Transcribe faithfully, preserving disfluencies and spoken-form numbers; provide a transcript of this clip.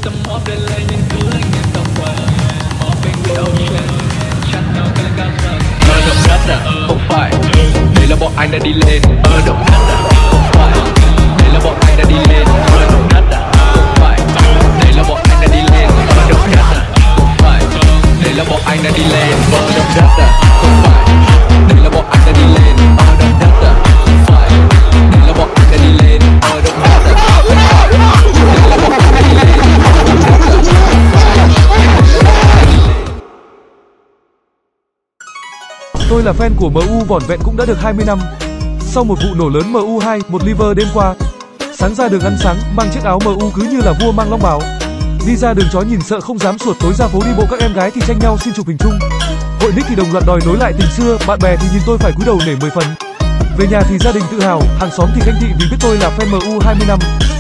tâm hồn đến lại những thứ anh em tóc qua Mopping the ocean chặt nhau cái là cao sợ ở động đất à không phải đây là bọn anh đã đi lên ở động đất à không phải đây là bọn anh đã đi lên ở động đất à không phải đây là bọn anh đã đi lên ở động đất à không phải đây là bọn anh đã đi lên ở động đất à không phải đây là bọn anh đã đi lên ở động đất à không phải đây là bọn anh đã đi lên ở động đất à không phải đây là bọn anh đã đi lên ở động đất à không phải. Tôi là fan của em u vỏn vẹn cũng đã được hai mươi năm. Sau một vụ nổ lớn em u hai, một liver đêm qua, sáng ra đường ăn sáng, mang chiếc áo em u cứ như là vua mang long bào. Đi ra đường chó nhìn sợ không dám sủa, tối ra phố đi bộ các em gái thì tranh nhau xin chụp hình chung. Hội nick thì đồng loạt đòi nối lại tình xưa, bạn bè thì nhìn tôi phải cúi đầu nể mười phần. Về nhà thì gia đình tự hào, hàng xóm thì ganh tị vì biết tôi là fan em u hai mươi năm.